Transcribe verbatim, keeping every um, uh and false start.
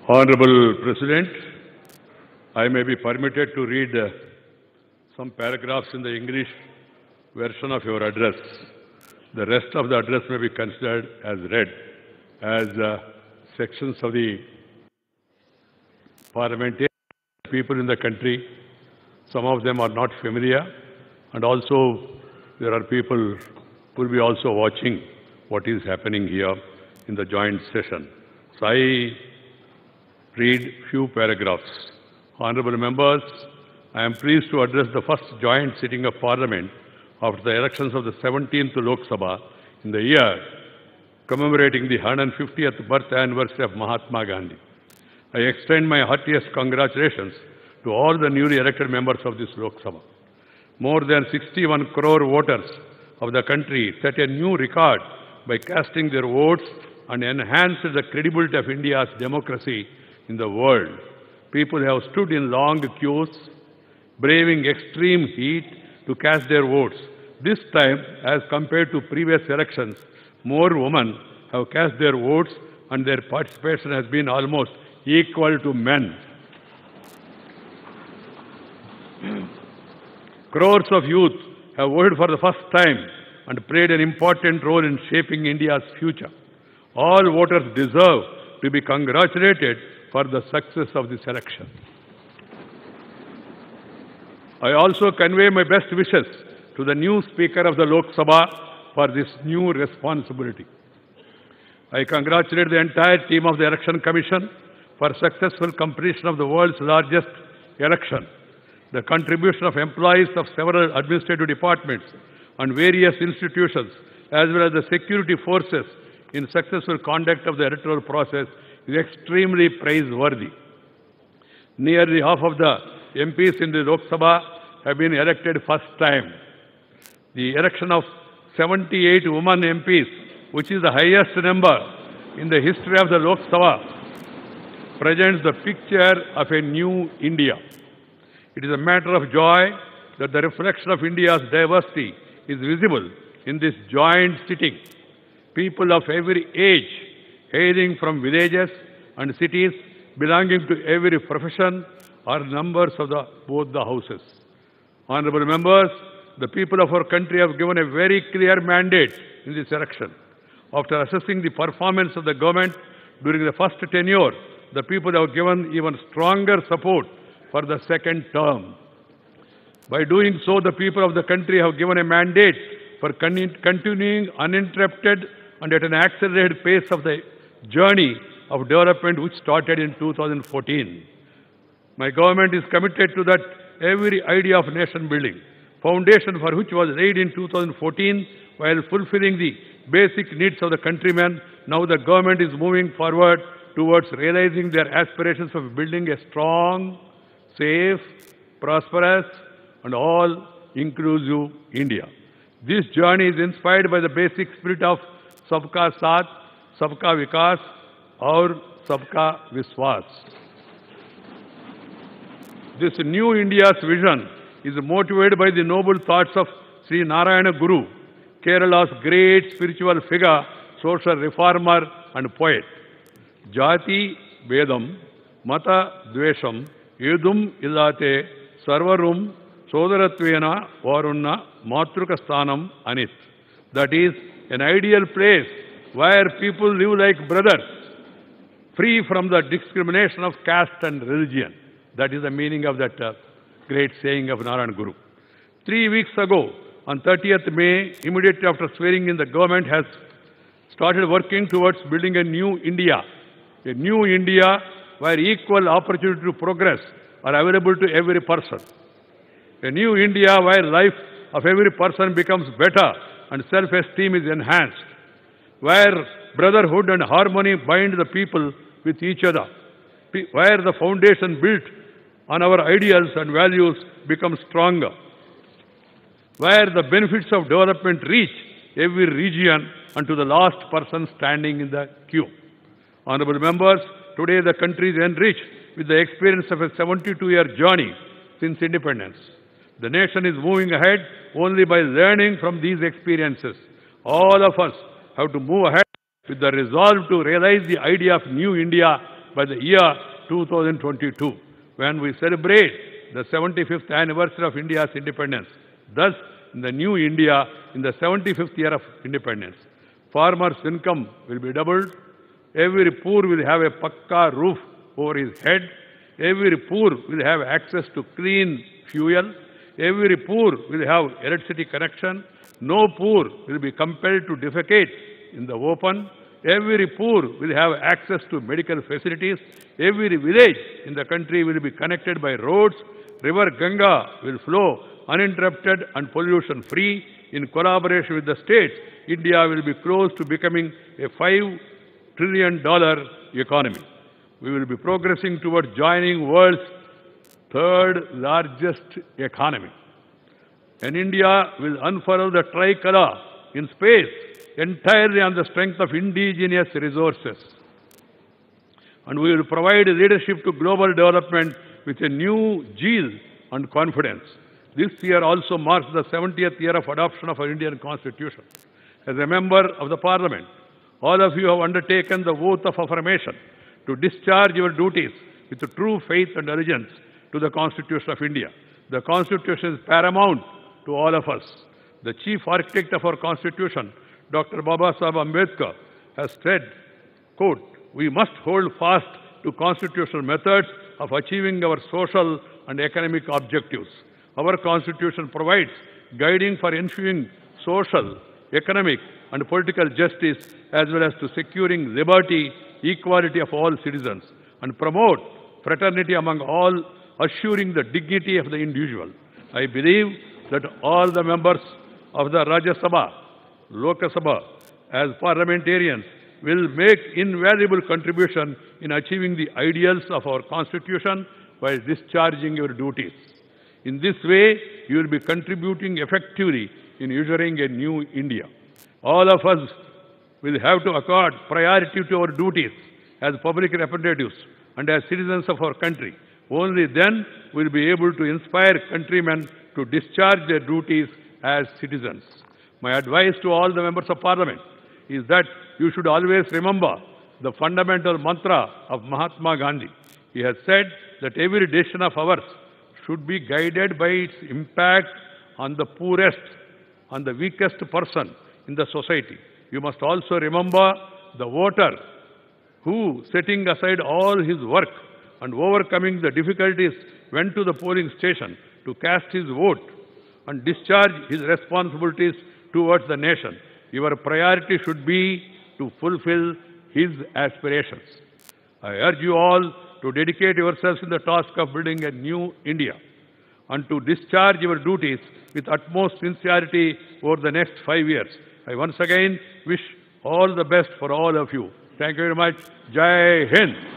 Honorable President, I may be permitted to read uh, some paragraphs in the English version of your address. The rest of the address may be considered as read, as uh, sections of the parliamentary people in the country. Some of them are not familiar, and also there are people who will be also watching what is happening here in the joint session. So I read few paragraphs. Honorable members, I am pleased to address the first joint sitting of Parliament after the elections of the seventeenth Lok Sabha in the year commemorating the one hundred fiftieth birth anniversary of Mahatma Gandhi. I extend my heartiest congratulations to all the newly elected members of this Lok Sabha. More than sixty-one crore voters of the country set a new record by casting their votes and enhanced the credibility of India's democracy in the world. People have stood in long queues, braving extreme heat to cast their votes. This time, as compared to previous elections, more women have cast their votes and their participation has been almost equal to men. Crores of youth have voted for the first time and played an important role in shaping India's future. All voters deserve to be congratulated for the success of this election. I also convey my best wishes to the new Speaker of the Lok Sabha for this new responsibility. I congratulate the entire team of the Election Commission for successful completion of the world's largest election. The contribution of employees of several administrative departments and various institutions, as well as the security forces in successful conduct of the electoral process, is extremely praiseworthy. Nearly half of the M Ps in the Lok Sabha have been elected first time. The election of seventy-eight women M Ps, which is the highest number in the history of the Lok Sabha, presents the picture of a new India. It is a matter of joy that the reflection of India's diversity is visible in this joint sitting. People of every age, hailing from villages and cities, belonging to every profession, are members of the, both the houses. Honorable members, the people of our country have given a very clear mandate in this election. After assessing the performance of the government during the first tenure, the people have given even stronger support for the second term. By doing so, the people of the country have given a mandate for con continuing uninterrupted and at an accelerated pace of the journey of development which started in two thousand fourteen. My government is committed to that every idea of nation building, foundation for which was laid in two thousand fourteen while fulfilling the basic needs of the countrymen. Now the government is moving forward towards realizing their aspirations of building a strong, safe, prosperous, and all-inclusive India. This journey is inspired by the basic spirit of Sabka Saath, Sabka Vikas, or Sabka Viswas. This new India's vision is motivated by the noble thoughts of Sri Narayana Guru, Kerala's great spiritual figure, social reformer, and poet. Jati Vedam, Mata Dvesham, Yudum Illate, Sarvarum, Sodaratvena, Varunna, Matrukasthanam, Anit. That is an ideal place where people live like brothers, free from the discrimination of caste and religion. That is the meaning of that uh, great saying of Narayana Guru. Three weeks ago, on thirtieth May, immediately after swearing in, the government has started working towards building a new India. A new India where equal opportunity to progress are available to every person. A new India where life of every person becomes better and self-esteem is enhanced. Where brotherhood and harmony bind the people with each other. Where the foundation built on our ideals and values becomes stronger. Where the benefits of development reach every region and to the last person standing in the queue. Honorable members, today the country is enriched with the experience of a seventy-two year journey since independence. The nation is moving ahead only by learning from these experiences. All of us have to move ahead with the resolve to realize the idea of new India by the year two thousand twenty-two, when we celebrate the seventy-fifth anniversary of India's independence. Thus, in the new India, in the seventy-fifth year of independence, farmers' income will be doubled. Every poor will have a pakka roof over his head. Every poor will have access to clean fuel. Every poor will have electricity connection. No poor will be compelled to defecate in the open. Every poor will have access to medical facilities. Every village in the country will be connected by roads. River Ganga will flow uninterrupted and pollution-free. In collaboration with the states, India will be close to becoming a five trillion dollar economy. We will be progressing towards joining world's third largest economy. And India will unfurl the tricolor in space entirely on the strength of indigenous resources. And we will provide leadership to global development with a new zeal and confidence. This year also marks the seventieth year of adoption of our Indian Constitution. As a member of the Parliament, all of you have undertaken the oath of affirmation to discharge your duties with true faith and allegiance to the Constitution of India. The Constitution is paramount to all of us. The chief architect of our Constitution, Doctor Baba Sahib Ambedkar, has said, quote, "We must hold fast to constitutional methods of achieving our social and economic objectives. Our Constitution provides guiding for ensuring social, economic, and political justice, as well as to securing liberty, equality of all citizens, and promote fraternity among all, assuring the dignity of the individual. I believe that all the members of the Rajya Sabha, Lok Sabha, as parliamentarians, will make invaluable contribution in achieving the ideals of our Constitution while discharging your duties. In this way, you will be contributing effectively in ushering a new India. All of us will have to accord priority to our duties as public representatives and as citizens of our country. Only then will we be able to inspire countrymen to discharge their duties as citizens. My advice to all the members of Parliament is that you should always remember the fundamental mantra of Mahatma Gandhi. He has said that every decision of ours should be guided by its impact on the poorest, on the weakest person in the society. You must also remember the voter who, setting aside all his work and overcoming the difficulties, went to the polling station to cast his vote and discharge his responsibilities towards the nation. Your priority should be to fulfill his aspirations. I urge you all to dedicate yourselves in the task of building a new India and to discharge your duties with utmost sincerity over the next five years. I once again wish all the best for all of you. Thank you very much. Jai Hind.